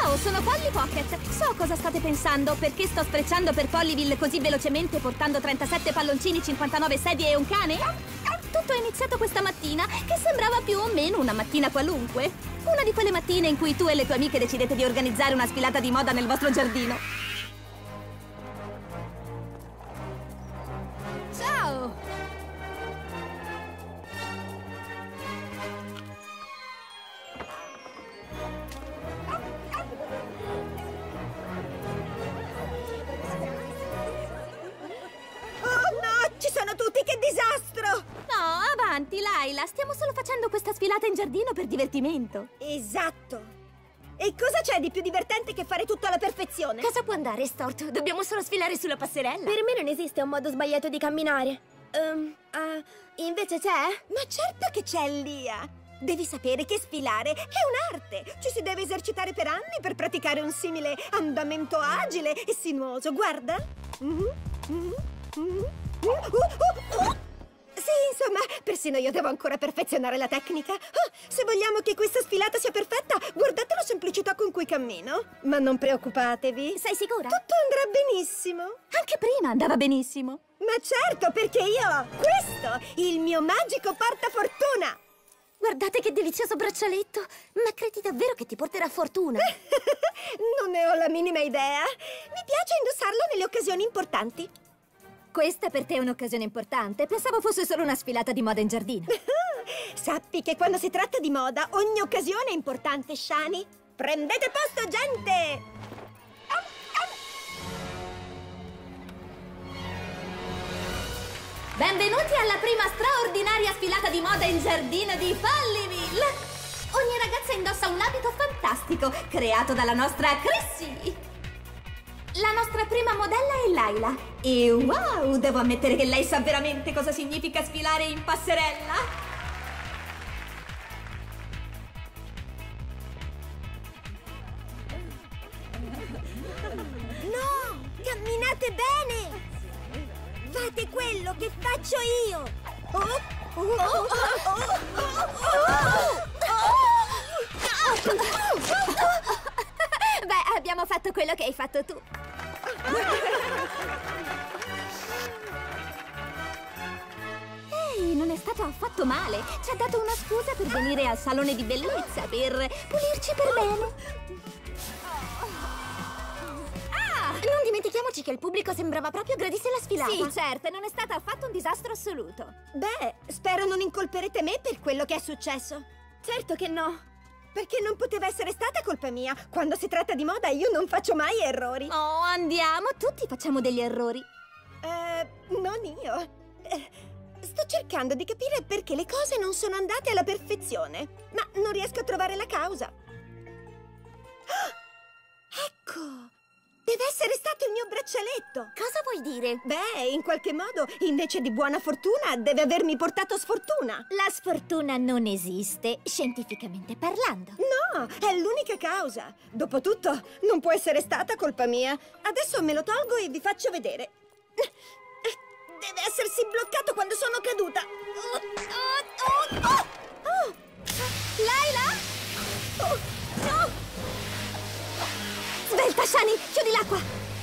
Ciao, sono Polly Pocket. So cosa state pensando, perché sto sprecciando per Pollyville così velocemente portando 37 palloncini, 59 sedie e un cane? Tutto è iniziato questa mattina, che sembrava più o meno una mattina qualunque. Una di quelle mattine in cui tu e le tue amiche decidete di organizzare una sfilata di moda nel vostro giardino. Ciao! No, avanti, Layla. Stiamo solo facendo questa sfilata in giardino per divertimento. Esatto. E cosa c'è di più divertente che fare tutto alla perfezione? Cosa può andare storto? Dobbiamo solo sfilare sulla passerella. Per me non esiste un modo sbagliato di camminare. Invece c'è? Ma certo che c'è, Lia. Devi sapere che sfilare è un'arte. Ci si deve esercitare per anni per praticare un simile andamento agile e sinuoso. Guarda. Sì, insomma, persino io devo ancora perfezionare la tecnica. Se vogliamo che questa sfilata sia perfetta, guardate la semplicità con cui cammino. Ma non preoccupatevi. Sei sicura? Tutto andrà benissimo. Anche prima andava benissimo. Ma certo, perché io ho questo, il mio magico portafortuna. Guardate che delizioso braccialetto! Ma credi davvero che ti porterà fortuna? Non ne ho la minima idea. Mi piace indossarlo nelle occasioni importanti. Questa per te è un'occasione importante. Pensavo fosse solo una sfilata di moda in giardino. Sappi che quando si tratta di moda, ogni occasione è importante, Shani. Prendete posto, gente! Benvenuti alla prima straordinaria sfilata di moda in giardino di Pollyville! Ogni ragazza indossa un abito fantastico, creato dalla nostra Chrissy! La nostra prima modella è Layla. E wow, devo ammettere che lei sa veramente cosa significa sfilare in passerella. No! Camminate bene! Fate quello che faccio io! Beh, abbiamo fatto quello che hai fatto tu. Ehi, non è stato affatto male. Ci ha dato una scusa per venire al salone di bellezza, per pulirci per bene. Non dimentichiamoci che il pubblico sembrava proprio gradisse la sfilata. Sì, certo, non è stato affatto un disastro assoluto. Beh, spero non incolperete me per quello che è successo. Certo che no. Perché non poteva essere stata colpa mia. Quando si tratta di moda io non faccio mai errori. Oh, andiamo, tutti facciamo degli errori. Non io. Sto cercando di capire perché le cose non sono andate alla perfezione, ma non riesco a trovare la causa. Ecco! Deve essere stato il mio braccialetto! Cosa vuoi dire? Beh, in qualche modo, invece di buona fortuna, deve avermi portato sfortuna. La sfortuna non esiste, scientificamente parlando. No, è l'unica causa. Dopotutto, non può essere stata colpa mia. Adesso me lo tolgo e vi faccio vedere. Deve essersi bloccato quando sono caduta. Layla? No! Svelta, Shani, chiudi l'acqua.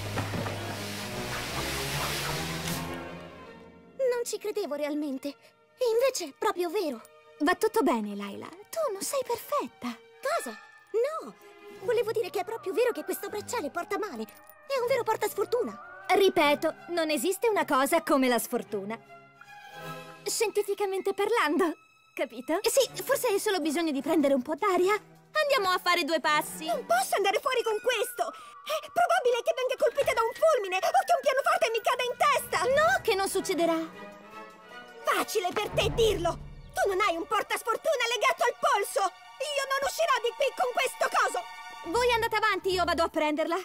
Non ci credevo realmente. E invece è proprio vero. Va tutto bene, Layla. Tu non sei perfetta. Cosa? No! Volevo dire che è proprio vero che questo bracciale porta male. È un vero portasfortuna. Ripeto, non esiste una cosa come la sfortuna. Scientificamente parlando, capito? Sì, forse hai solo bisogno di prendere un po' d'aria. Andiamo a fare 2 passi. Non posso andare fuori con questo! È probabile che venga colpita da un fulmine o che un pianoforte mi cada in testa! No, che non succederà. Facile per te dirlo! Tu non hai un portasfortuna legato al polso! Io non uscirò di qui con questo coso! Voi andate avanti, io vado a prenderla.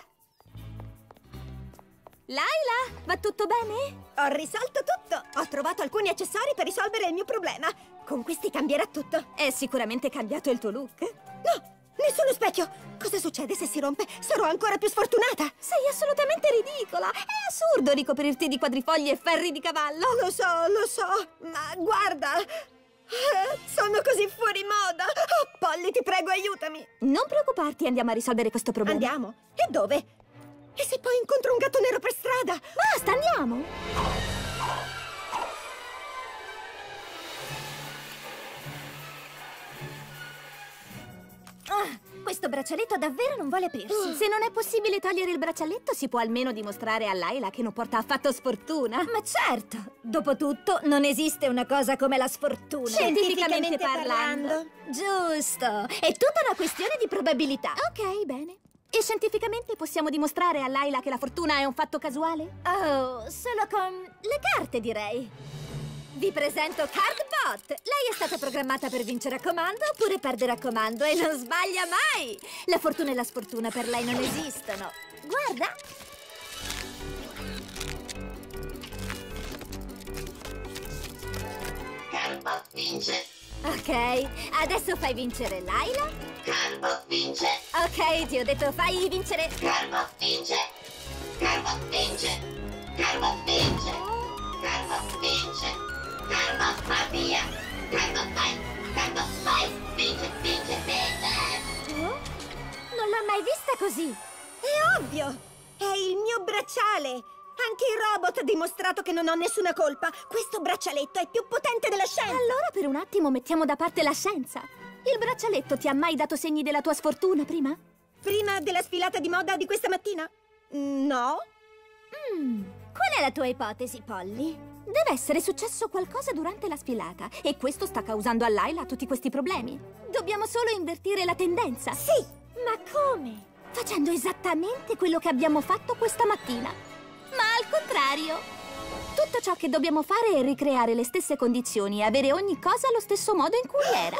Layla, va tutto bene? Ho risolto tutto! Ho trovato alcuni accessori per risolvere il mio problema. Con questi cambierà tutto. È sicuramente cambiato il tuo look. No! Nessuno specchio! Cosa succede se si rompe? Sarò ancora più sfortunata! Sei assolutamente ridicola! È assurdo ricoprirti di quadrifogli e ferri di cavallo! Lo so, ma guarda! Sono così fuori moda! Oh, Polly Polly, ti prego, aiutami! Non preoccuparti, andiamo a risolvere questo problema. Andiamo? E dove? E se poi incontro un gatto nero per strada? Basta, andiamo! Questo braccialetto davvero non vuole aprirsi. Se non è possibile togliere il braccialetto, si può almeno dimostrare a Layla che non porta affatto sfortuna. Ma certo! Dopotutto, non esiste una cosa come la sfortuna. Scientificamente parlando. Giusto! È tutta una questione di probabilità. Ok, bene. E scientificamente possiamo dimostrare a Layla che la fortuna è un fatto casuale? Oh, solo con le carte, direi. Vi presento Cardbot! Lei è stata programmata per vincere a comando oppure perdere a comando e non sbaglia mai! La fortuna e la sfortuna per lei non esistono. Guarda! Cardbot vince. Ok, adesso fai vincere Layla. Cardbot vince. Ok, ti ho detto fai vincere... Cardbot vince. Cardbot vince. Cardbot vince. Cardbot vince. Cardbot va via. Cardbot vai. Cardbot vai. Vince, vince, vince. Oh? Non l'ho mai vista così. È ovvio! È il mio bracciale! Anche il robot ha dimostrato che non ho nessuna colpa. Questo braccialetto è più potente della scienza. Allora per un attimo mettiamo da parte la scienza. Il braccialetto ti ha mai dato segni della tua sfortuna prima? Prima della sfilata di moda di questa mattina? No. Qual è la tua ipotesi, Polly? Deve essere successo qualcosa durante la sfilata e questo sta causando a Layla tutti questi problemi. Dobbiamo solo invertire la tendenza. Sì! Ma come? Facendo esattamente quello che abbiamo fatto questa mattina. Ma al contrario. Tutto ciò che dobbiamo fare è ricreare le stesse condizioni e avere ogni cosa allo stesso modo in cui era.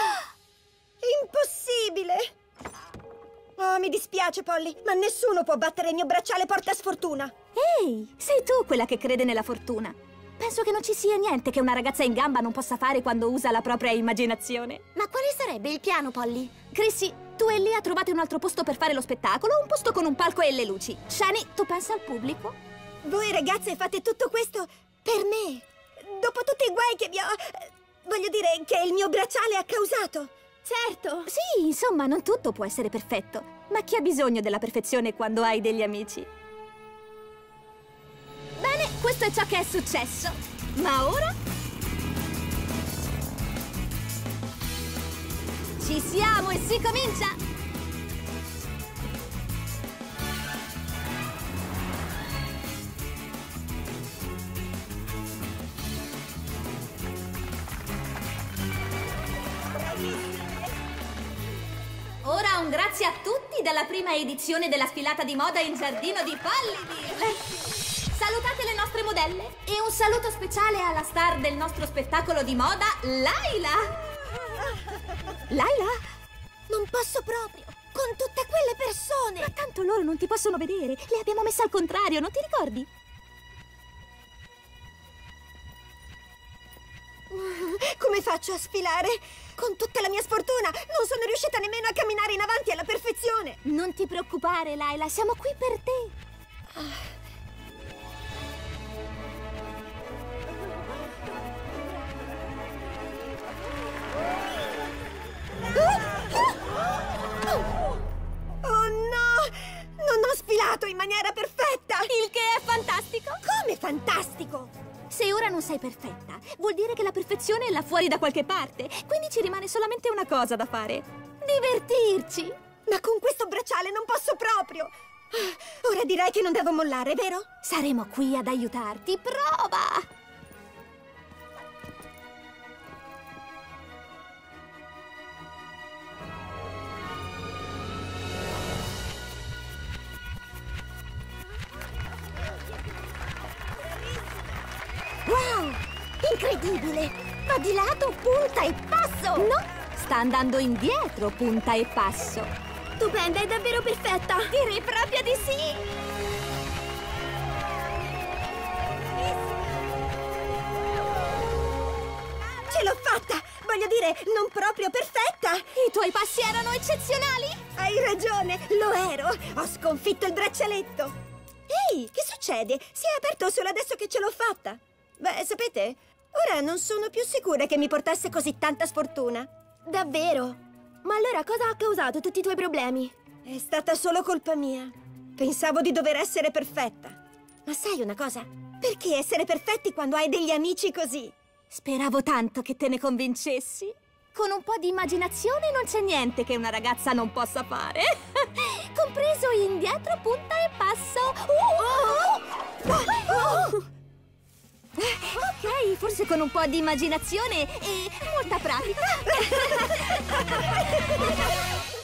Impossibile! Oh, mi dispiace, Polly, ma nessuno può battere il mio bracciale portasfortuna. Ehi, sei tu quella che crede nella fortuna. Penso che non ci sia niente che una ragazza in gamba non possa fare quando usa la propria immaginazione. Ma quale sarebbe il piano, Polly? Chrissy, tu e Lia trovate un altro posto per fare lo spettacolo, un posto con un palco e le luci. Shani, tu pensa al pubblico? Voi ragazze fate tutto questo per me. Dopo tutti i guai che vi ho... voglio dire che il mio bracciale ha causato. Certo. Sì, insomma, non tutto può essere perfetto. Ma chi ha bisogno della perfezione quando hai degli amici? Bene, questo è ciò che è successo. Ma ora... ci siamo e si comincia! Ora un grazie a tutti dalla prima edizione della sfilata di moda in giardino di Follyville. Salutate le nostre modelle e un saluto speciale alla star del nostro spettacolo di moda, Layla. Layla? Non posso proprio, con tutte quelle persone. Ma tanto loro non ti possono vedere, le abbiamo messe al contrario, non ti ricordi? Come faccio a sfilare? Con tutta la mia sfortuna non sono riuscita nemmeno a camminare in avanti alla perfezione. Non ti preoccupare, Layla, siamo qui per te. Oh no! Non ho sfilato in maniera perfetta! Il che è fantastico! Come fantastico! Se ora non sei perfetta, vuol dire che la perfezione è là fuori da qualche parte. Quindi ci rimane solamente una cosa da fare. Divertirci! Ma con questo bracciale non posso proprio! Ora direi che non devo mollare, vero? Saremo qui ad aiutarti. Prova! Wow! Incredibile! Va di lato, punta e passo! No, sta andando indietro, punta e passo. Stupenda, è davvero perfetta! Direi proprio di sì! Ce l'ho fatta! Voglio dire, non proprio perfetta! I tuoi passi erano eccezionali! Hai ragione, lo ero! Ho sconfitto il braccialetto! Ehi, che succede? Si è aperto solo adesso che ce l'ho fatta! Beh, sapete, ora non sono più sicura che mi portasse così tanta sfortuna. Davvero? Ma allora cosa ha causato tutti i tuoi problemi? È stata solo colpa mia. Pensavo di dover essere perfetta. Ma sai una cosa? Perché essere perfetti quando hai degli amici così? Speravo tanto che te ne convincessi. Con un po' di immaginazione non c'è niente che una ragazza non possa fare. Compreso indietro, punta e passo. Ok, forse con un po' di immaginazione e molta pratica.